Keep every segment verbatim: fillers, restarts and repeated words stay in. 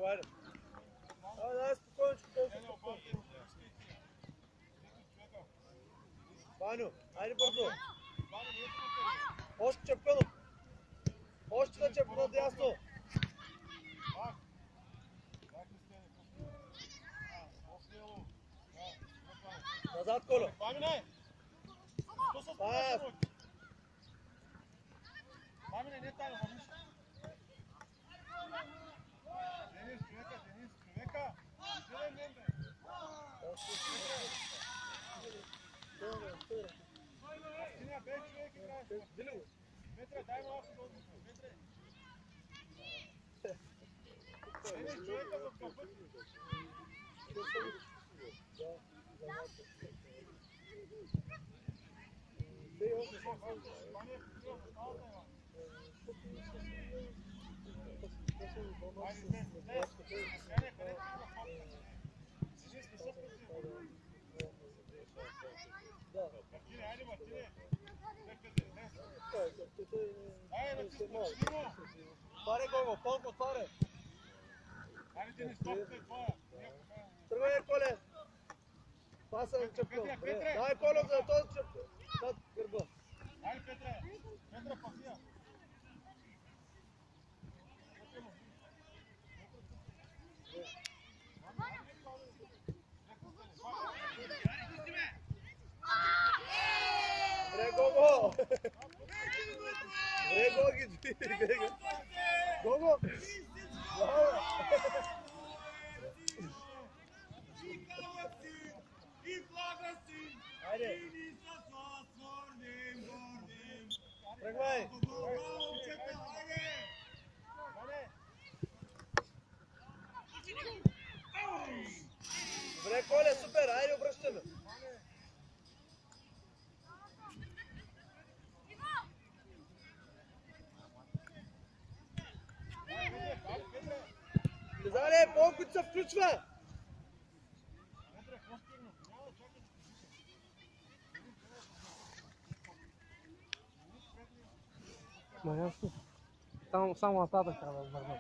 Него, айде. Айде, айде, спокойно, спокойно, спокойно. Ваню, айде бързо. Още чепкано. Още да чепкано дясно. Назад, Коло. Пас. Мамине, не там, мамиш. Денис, човека, Денис, човека. Седем мен, бе. Мартина, бе, човек, играеш. Петре, дай малко долу. Петре. Денис, човека за път. Паре, Гого, полко, паре. Тръгвай, Коле. Паса на чепкал. Дай, Коле, за този чепкал. Над гърба. Айде, Петре. Петре, пасия. Бре, Гого! Бре, Гоги! Гого! Айде! Тръгвай! Добре, Коля, супер! Айде, обръщаме! Влизане, по-кът се включва! Ма ясно. Само, само нататък трябва да върна.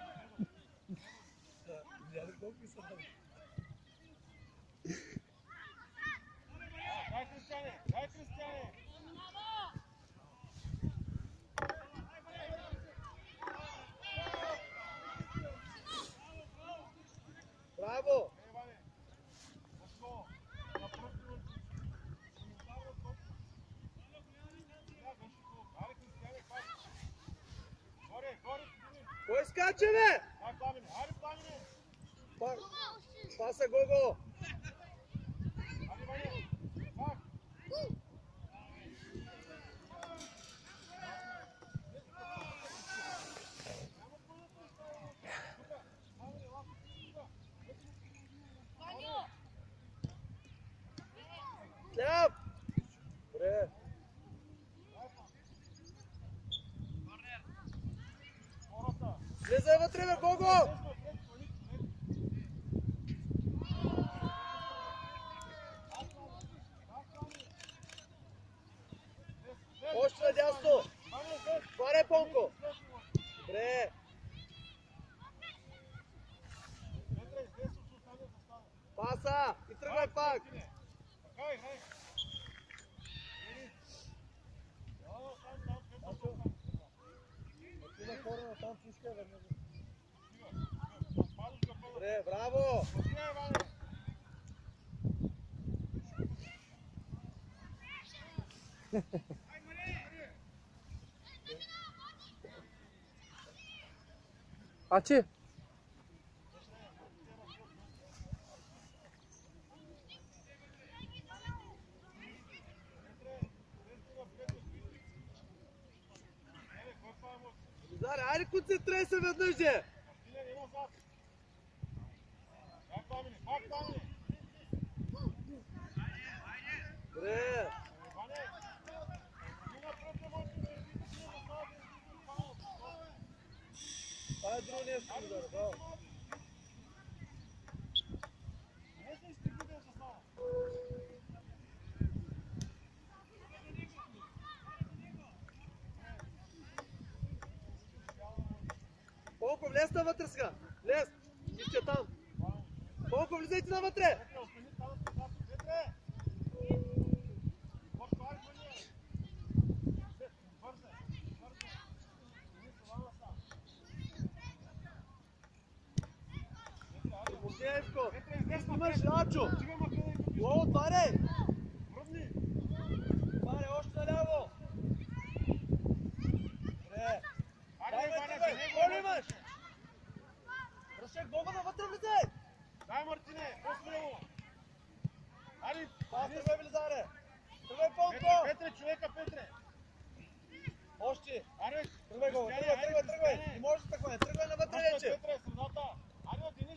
Дай, Кристияне! Дай, Кристияне! Браво! Кой скача, бе? Паса, Гого! Сляп! Добре! Влезай вътре, бе, Гого! Още надясно! Тваре, Понко! Добре! Паса! И тръгвай пак! Добре, браво! Ачи! Заре, айде концентрирай се веднъж, же! Добре! Това е друго нещо, Заре, браво! Колко, влез на вътре сега! Влез! Тича там. Колко влизайте навътре. Мусеевко. Имаш Ачо. О, отваряй. Отваряй още наляво. Добре. Дай ме тръгвай. Коло имаш? Ръшек, Бога навътре влизай. Дай, Мартине, по-смело! Али, Пас, тръгвай, Велизаре! Тръгвай, Понко! Петре, Петре, човека, Петре! Още! Аре, Тръгвай, го, тръгвай, тръгвай, тръгвай! Не можеш така, тръгвай навътре вече! Петре, средата! Аре, Денис!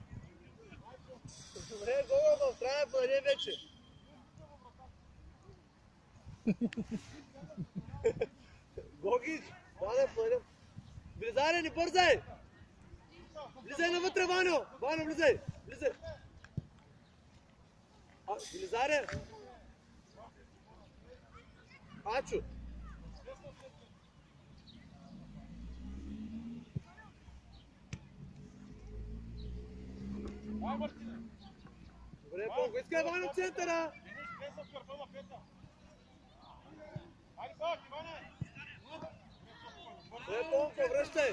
Добре, Гого, го, трябва да бъде вече! Гогич! Да, да бъдем! Велизаре, не бързай! Влизай навътре, Ваню! Ваню, влизай! Влизай! А, Велизаре! Ачо! Дай, Мартине! Добре, Понко, искай Ваню в центъра! Денис, влезна в картона, Петра! Айде пак, Иване! Добре, Понко, връщай!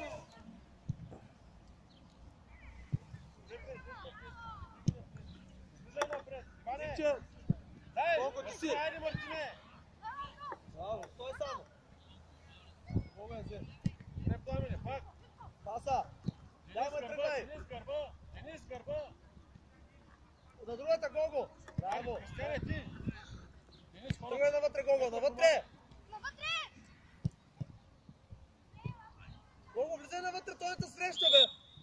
Влизай напред! Иване! Тича! Дай! Колко ти си? Айде, Мартине! Браво, стой само! Бога взе! Не пламене, пак! Паса! Дай ме тръгвай! Денис, гърба! Денис, гърба! На другата, Гого! Браво! Кристиане, ти! Денис, хора! Тръгвай навътре, Гого, навътре! Гого, влизай навътре, той те среща, бе!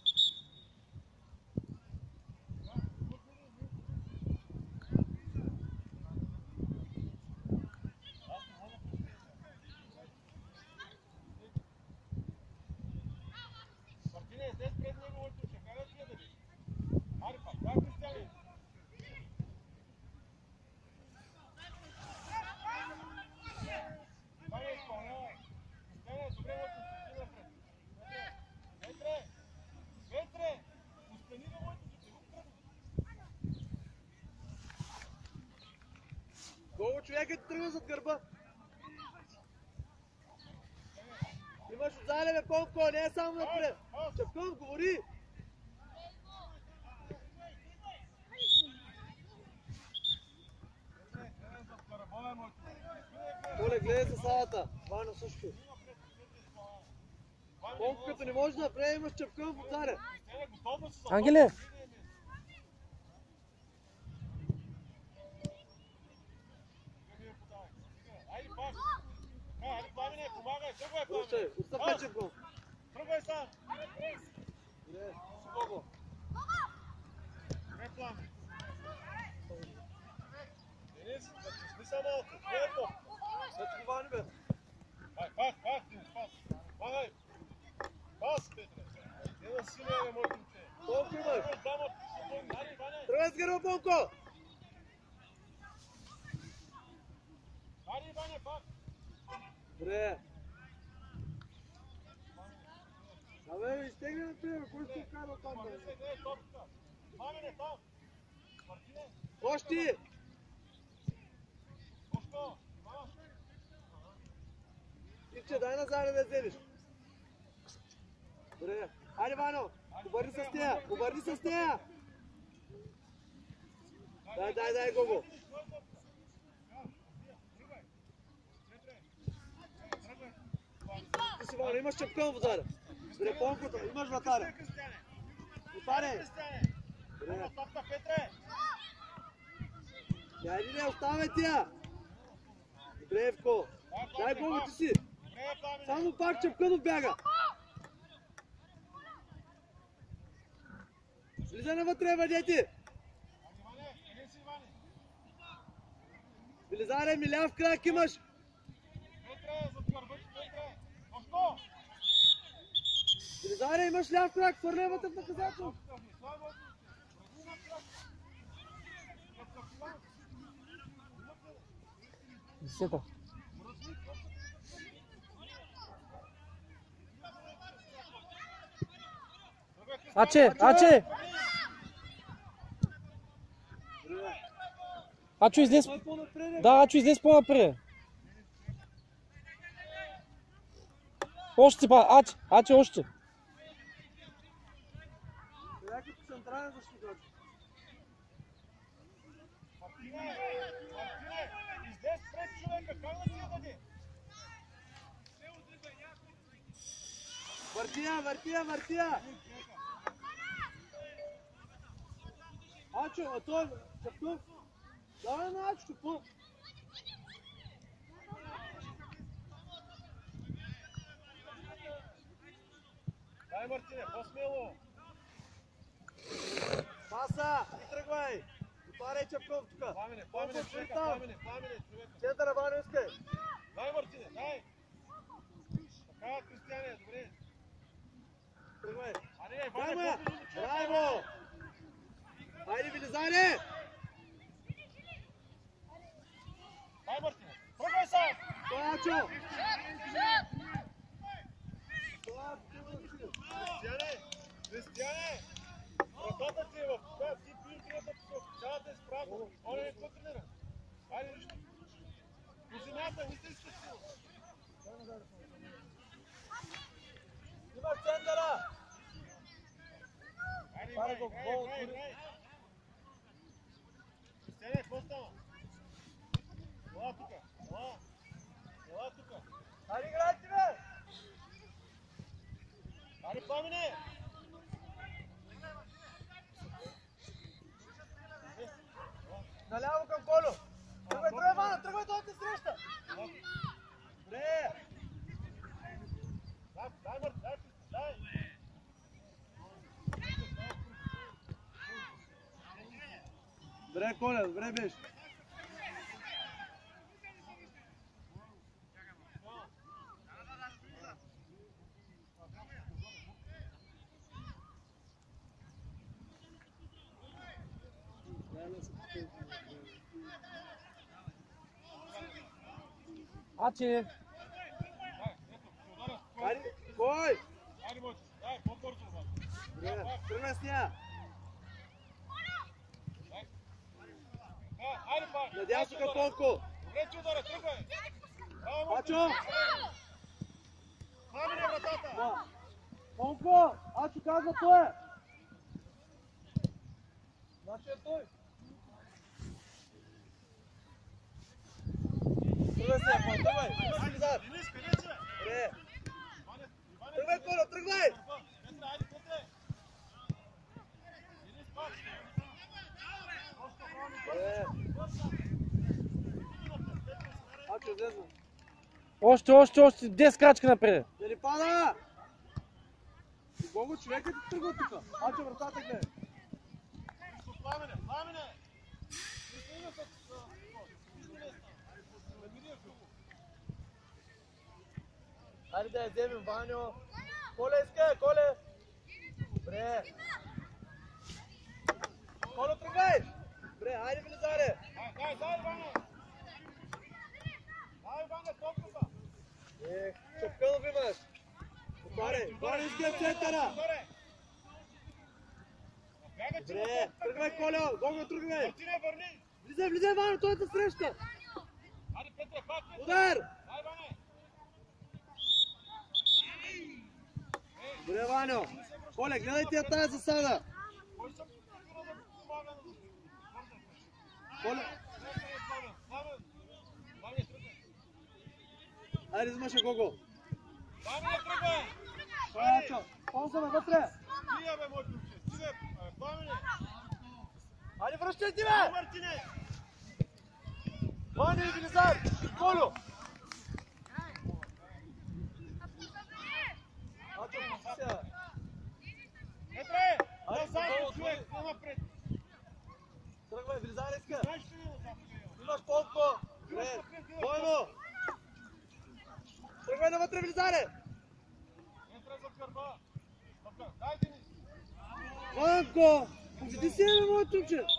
Мартине, днес пред него от тук, как да ти я дадеш? Аре пак, дай, Кристиане! Дай я изпълнявай! Кристиане, добре, от тук, ти напред! Петре! Петре! Остани да от тук, го тръгна! Гого, човекът ти тръгва зад гърба! Имаш отзаде, бе, Понко, не е само напред! Чапкън, говори! Коле, гледай за салата! Вано също! Понко, като не може да направи, имаш Чапкън в отзаде! Ангеле! Айде пак! Айде, Пламене, помагай! Тръгвай, Връщай, Пламене! отстъпай, Чапкън! Тръгвай сам! Добре, Гого! Не, Пламене! Денис, затисни са малко! Леко! Ето го, Вани, бе! Ай, пак, пак, Денис, пас! Помагай! Пас, Петре! Не на силия, бе, моето момче! Понко имаш! Дамо, айде, Иване! Тръгвай с гърба, Понко! Айде, Иване, пак! Добре! Абе, изтегни на пиля, кой ще вкара там, бе? Пламене, гледай топката! Пламене, там! Мартине! Кощи! Кошко! Мама! Ивче, дай назад да вземеш. Добре. Хайде, Вано! Обърни с нея! Обърни с нея! Дай, дай, дай, Гого! Ти си, Вано, имаш Чапкън в зада. Добре, Понкото, имаш вратаря. Отваряй! Добре. Топка, Петре! Дай, не, оставяй тя! Добре, Евко. Дай, Гого, ти си. Добре, Пламене! Само пак Чапкънов бяга. Влизай навътре, бъдете! Иване, къде си, Иване? Велизаре, ми ляв крак имаш! Петре, зад гърба ти, Петре! Кошко! Велизаре, имаш ляв крак, хвърляй вътре в наказателно! Десета. Добре, Аче, Аче! Ачо, излез. Той по-напред. Да, Ачо, излез по-напред. Още па, Аче, Аче, още. Сега като централен защитач. Мартине, Мартине, излез пред човека, как да ти я даде? Въртия, въртия, въртия! Ачо, а той Чапков? Давай на Ачо, какво? Дай, Мартине, по-смело. Паса! И тръгвай! Отваряй Чапков тук! Пламене, пламене, човека, Там. пламене, пламене, човека. Центъра, Ваня, искай! Дай, Мартине, дай. Така, Кристияне, добре. Тръгвай! А не, Дай Ваня, му! по-близо до човека. Дай му! Хайде, вилизане! Дай, Мартине, тръгвай сам. Той Ачо! Кристияне, Кристияне, вратата ти е в това, ти пил трията посока, цялата е справа. Оля не какво тренира? Хайде, нищо. По земята, истинска сила. Имаш центъра! Хайде, Пара играй, го, играй, гол, играй, отвори. играй. Кристияне, какво става? Ела тука, ела. Ела тука. Хайде, играйте, бе! Хайде, Пламене! Наляво към Колю! Тръгвай, тръгвай, Ваня, тръгвай, той те среща! Добре! Дай, дай, Март, дай, дай! Добре, Коля, добре беше. Аче! Хайде, кой? Хайде, Мойчо, дай, по-бързо, обаче. Добре, тръгна с нея. Да, хайде, па! Надясно към Понко. Добре, че удара, тръгвай! Браво, Мойчо! Ачо! Пламене вратата! Да. Понко! Ачо казва той е! Значи е той. Тръгвай се, Понко, тръгвай! Тръгвай си назад! Денис, къде си, бе? Добре! Иване, Иване, Тръгвай, Коля, тръгвай! Петре, хайде, Петре! Денис, пак! Добре! Ачо, излезна. Още, още, още, десет крачки напред. Да ни пада! Бого, човекът ти тръгва тук. Ачо, вратата гледай. Пламене, Пламене! Не стига с... Нищо не става. Намири я, Филко. Хайде да я вземем, Ваньо. Коле иска, Коле. Добре. Коле, тръгвай! Добре, хайде влизаре. Дай, дай, дай, Иване! Дай, Иване, толкова! Ех, Чапкълов имаш. Отваряй, Ваня иска в центъра. Горе! Бяга, че Добре, тръгвай, Коля. Бого, тръгвай. Мартине, върни! Влизай, влизай, Ваня, той е да среща. Хайде, Петре, пак, Петре! Удар! Дай, Иване! Добре, Ваньо. Коле, гледай тия тая засада. Кой съм спира да помага на Коле, Пламен! Пламен, тръгвай! хайде, взимаше Гого. Пламен, тръгвай! Той е Ачо. Ползваме вътре. Стига, бе, мой ключе! Стига, Пламене! Хайде, връщай ти, Дай, бе! Мартине! Ваня и Велизар. Колю. Ачо, пусти се. Петре! Айде, Назад, долу, човек! По-напред! Тръгвай, Велизар иска. Знаеш ли назад? Имаш Понко. Добре, бойно. Тръгвай навътре, Велизаре. Петре за гърба! Дай, Денис! Понко, поведи се, бе, моят тумче.